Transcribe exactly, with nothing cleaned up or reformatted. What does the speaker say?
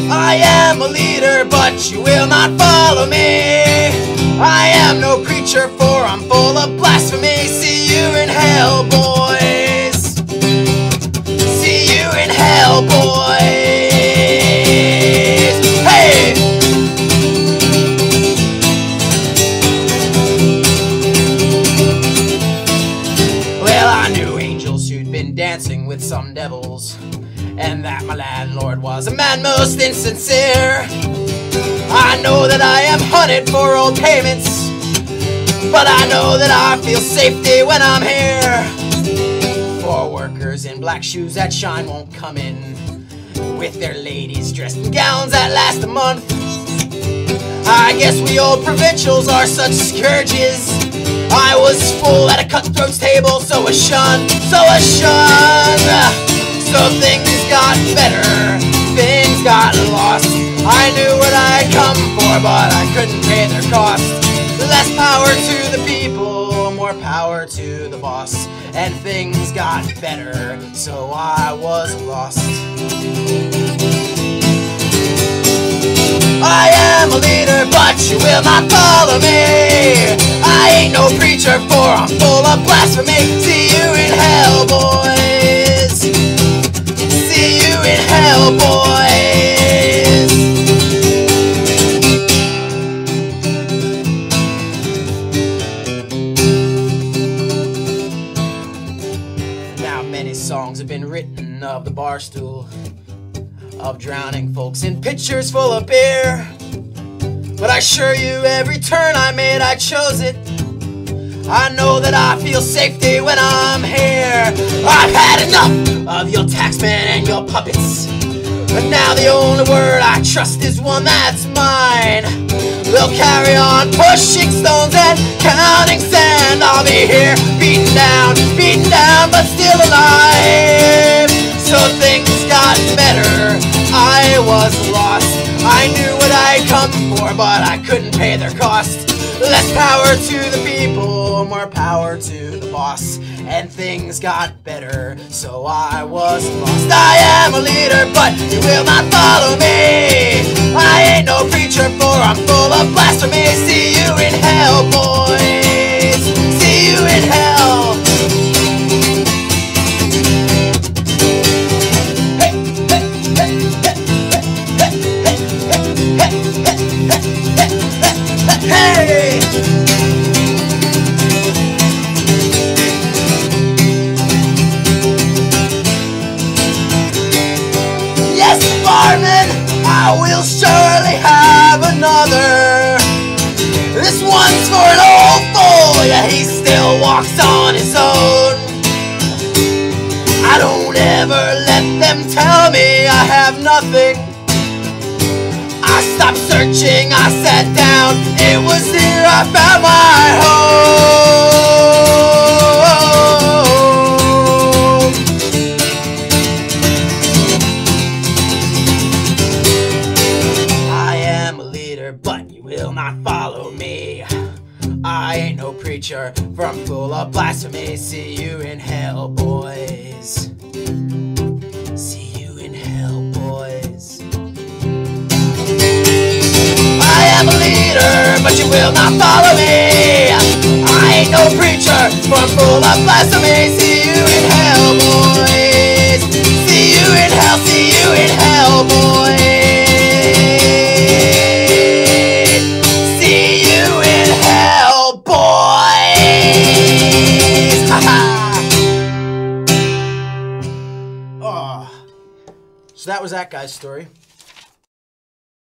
I am a leader, but you will not follow me. I am no preacher, for I'm full of blasphemy. See you in hell, boys. See you in hell, boys. Hey! Well, I knew angels who'd been dancing with some devils, and that my landlord was a man most insincere. I know that I am hunted for old payments, but I know that I feel safety when I'm here. For workers in black shoes that shine won't come in, with their ladies dressed in gowns that last a month. I guess we old provincials are such scourges. I was full at a cutthroat's table, so was shunned, so was shunned. So things got better, things got lost. I knew what I'd come for, but I couldn't pay their cost. Less power to the people, more power to the boss. And things got better, so I was lost. I am a leader, but you will not follow me. I ain't no preacher, for I'm full of blasphemy. See you in hell, boys. See you in hell, boys. Now many songs have been written of the bar stool, of drowning folks in pitchers full of beer. But I assure you, every turn I made, I chose it. I know that I feel safety when I'm here. I've had enough of your taxmen and your puppets, but now the only word I trust is one that's mine. They'll carry on pushing stones and counting sand. I'll be here, beaten down, beaten down, but still alive. So things got better, I was lost. I knew what I'd come for, but I couldn't pay their cost. Less power to the people, more power to the boss. And things got better, so I was lost. I am a leader, but you will not follow me. I ain't no preacher, for I'm full of blasphemy. See you in hell, boys. See you in hell. Hey, hey, hey, hey, hey, hey, hey, hey, hey, hey. Yes, barman, I will surely have another. This one's for an old fool, yeah, he still walks on his own. I don't ever let them tell me I have nothing. I stopped searching, I sat down, it was here I found my home. I am a leader, but you will not follow me. I ain't no preacher, for I'm full of blasphemy. See you in hell, boys. See you in hell, boys. I am a leader, but you will not follow me. I ain't no preacher, for I'm full of blasphemy. See you in hell, boys. See you in hell, see you in hell, boys. See you in hell, boys. Oh. So that was that guy's story.